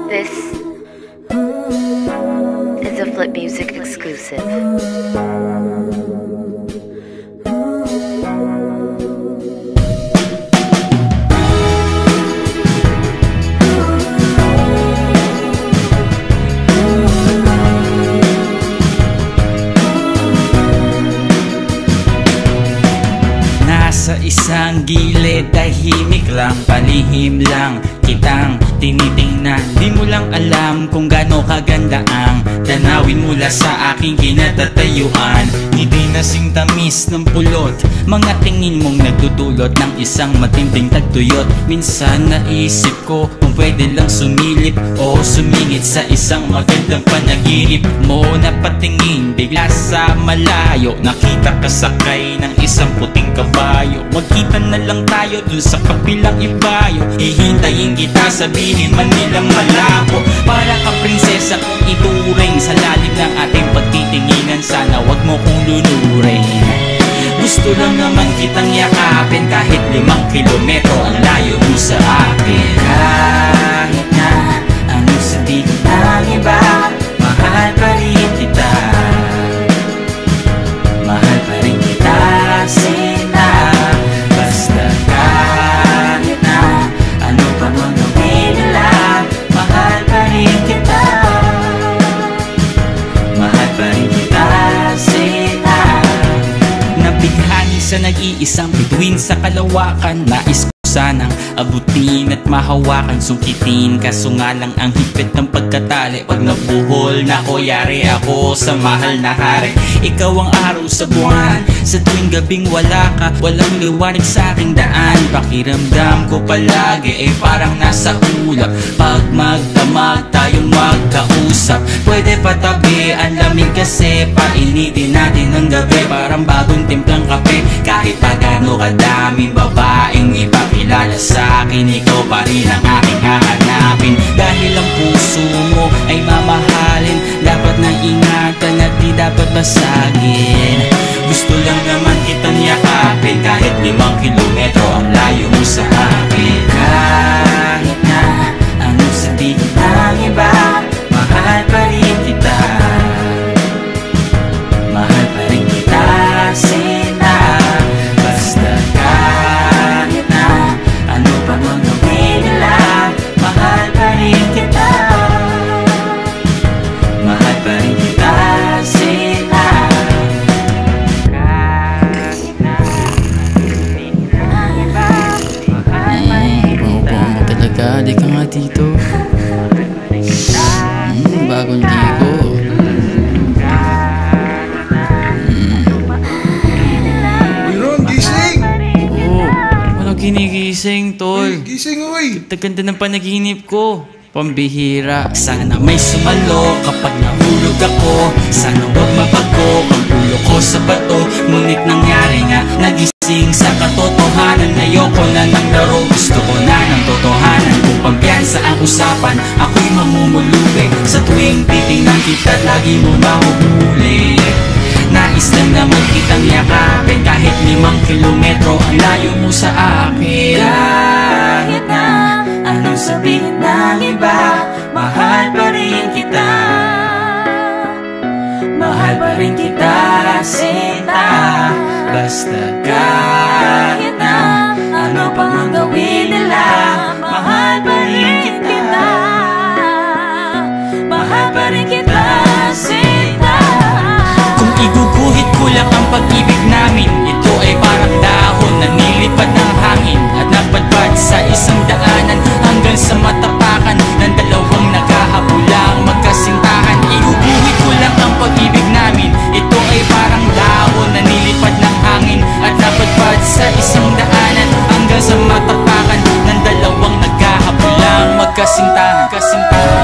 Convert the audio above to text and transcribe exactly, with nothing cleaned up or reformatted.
This is a Flip Music exclusive. Sa isang gilid, tahimik lang, palihim lang kitang tinitingnan. Di mo lang alam kung gaano kaganda ang tanawin mula sa aking kinatatayuan. Hindi nasing tamis ng pulot, mga tingin mong nagdudulot ng isang matinding tagtuyot. Minsan naisip ko kung pwede lang sumilip o sumingit sa isang magandang panaginip mo. Napatingin bigla sa malayo, nakita ka sakay ng isang puting kabayo. Magkita na lang tayo dun sa kapilang ibayo. Hihintayin kita, sabihin man nilang malabo. Para ka prinsesa kung ituring sa lalim ng ating pagtitinginan. Sana wag mo kong lunurin. Gusto lang naman kitang yakapin kahit limang kilometro ang layo mo sa akin. Kahit na anong sabihin ng iba, mahal pa rin kita. Mahal pa rin kita, Sina. Basta kahit na ano pa mang gawin nila, mahal pa rin kita. Mahal pa rin kita, Sina. Nabighani sa nag-iisang bituin sa kalawakan. Nais ko sanang abutin at mahawakan, sungkitin, kaso nga lang ang higpit ng pagkatali. Pag nabuhol na ko, yari ako sa mahal na hari. Ikaw ang araw sa buwan, sa tuwing gabing wala ka, walang liwanag sa aking daan. Pakiramdam ko palagi eh parang nasa ulap. Pag magdamag tayong magkausap, pwede patabi ang lamig kasi painitin natin ng gabi. Parang bagong timplang kape, kahit pa gano'ng kadaming babaeng ipakilala sa akin, ikaw pa rin ang aking hahanapin. Dahil ang puso mo ay mamahalin, dapat nang ingatan at di dapat basagin. Gusto lang naman kitang yakapin kahit limang kilometro ang layo mo sa akin. Kahit na anong sabihin ng iba, mahal pa rin kita. Mahal pa rin kita, Sina. Basta kahit na ano pa mang gawin nila, mahal pa rin kita. Mahal pa rin kita, Sina. Kahit na sabihin ng iba, mahal pa rin kita. Mabubuo mo talaga, di ka nga dito. Hmm, bagong ligo. Mayroon, gising! Oo, walang kinigising, tol. Gising, uy! Ganda ng panaginip ko. Pambihira. Sana may sumalo kapag nahulog ako. Sana wag mabago ang ulo ko sa bato. Ngunit nangyari nga, nagising sa katotohanan. Ayoko na ng laro, gusto ko na ng totohanan. Kung pampiyansa ang usapan, ako'y mamumulubi. Sa tuwing titingnan kita, lagi mo mahuhuli. Nais lang naman kitang yakapin kahit limang kilometro ang layo mo sa akin. Kahit na anong sabihin ng iba, mahal pa rin kita. Mahal pa rin kita, Sina. Basta kahit na ano pa mang gawin nila, mahal pa rin kita. Mahal pa rin kita, Sina. Kung iguguhit ko lang ang pag-ibig namin, ito ay parang dahon na nilipad ng hangin at napadpad sa isang daanan hanggang sa matapakan ng dalawang naghahabulang magkasintahan. Iguguhit ko lang ang pag-ibig namin, ito ay parang dahon na nilipad ng hangin at napadpad sa isang daanan hanggang sa matapakan ng dalawang naghahabulang magkasintahan. Kasintahan.